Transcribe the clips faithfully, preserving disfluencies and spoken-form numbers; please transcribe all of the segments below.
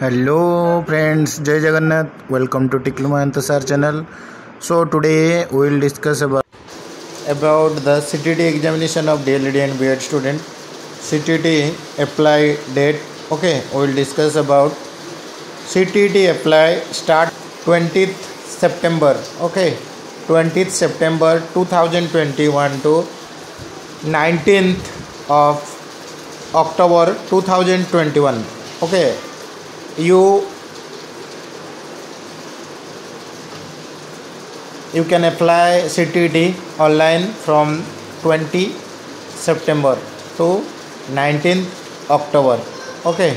Hello friends, Jai Jagannath. Welcome to Tiklu Mahantasar channel. So today we will discuss about about the C T T examination of D L E D and B Ed student. C T T apply date. Okay, we will discuss about C T T apply start twentieth September. Okay, twentieth September two thousand twenty-one to nineteenth of October two thousand twenty-one. Okay, you you can apply C T T online from twentieth September to nineteenth October. Okay,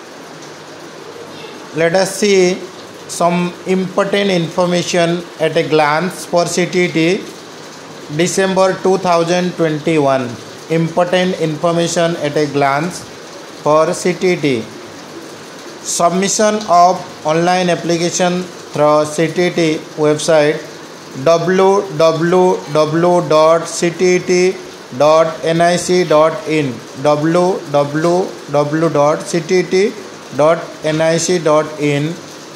let us see some important information at a glance for C T T December two thousand twenty-one. Important information at a glance for C T T. Submission of online application through C T T website w w w dot c t t dot n i c dot in w w w dot c t t dot n i c dot in.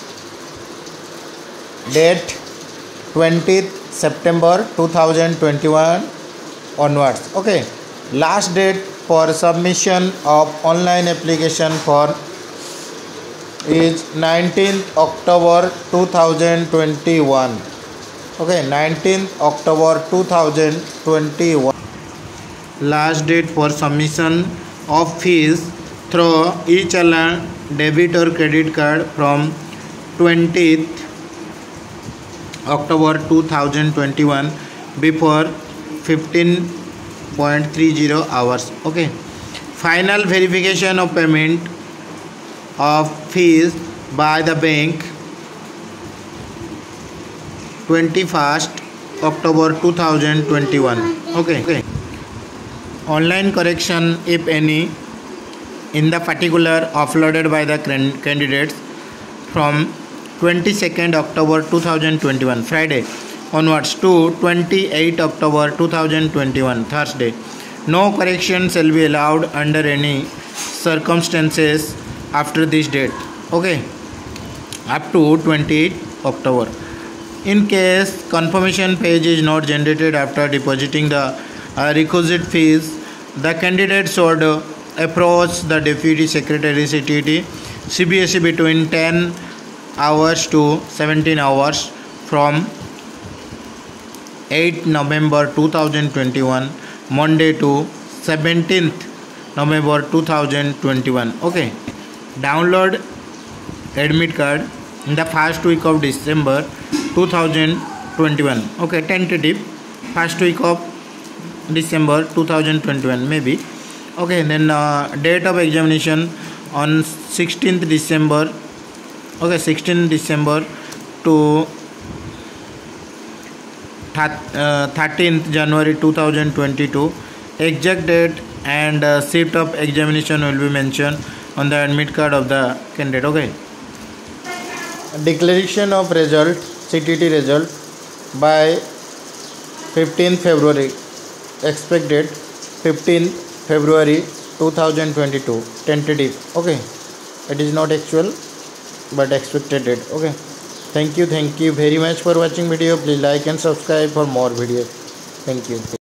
Date twentieth September two thousand twenty-one onwards. Okay, last date for submission of online application for is nineteenth October two thousand twenty-one. Okay, nineteenth October two thousand twenty-one. Last date for submission of fees through e-challan, debit or credit card from twentieth October two thousand twenty-one before fifteen point three zero hours. Okay, final verification of payment of fees by the bank twenty-first October two thousand twenty-one. Okay. Okay, online correction if any in the particular uploaded by the candidates from twenty-second October two thousand twenty-one Friday onwards to twenty-eighth October two thousand twenty-one Thursday. No correction shall be allowed under any circumstances after this date. Okay, up to twenty-eighth October. In case confirmation page is not generated after depositing the uh, requisite fees, the candidate should uh, approach the Deputy Secretary C T T C B S E between ten hours to seventeen hours from eighth November two thousand twenty-one Monday to seventeenth November two thousand twenty-one. Okay, download admit card in the first week of December two thousand twenty-one. Okay, tentative first week of December two thousand twenty-one maybe. Okay, then uh, date of examination on sixteenth December. Okay, sixteenth December to thirteenth January two thousand twenty-two. Exact date and uh, shift of examination will be mentioned on the admit card of the candidate. Okay, declaration of result, C T T result by fifteenth February. Expect date fifteenth February two thousand twenty-two. Tentative. Okay, it is not actual but expected date. Okay, thank you thank you very much for watching video. Please like and subscribe for more videos. Thank you.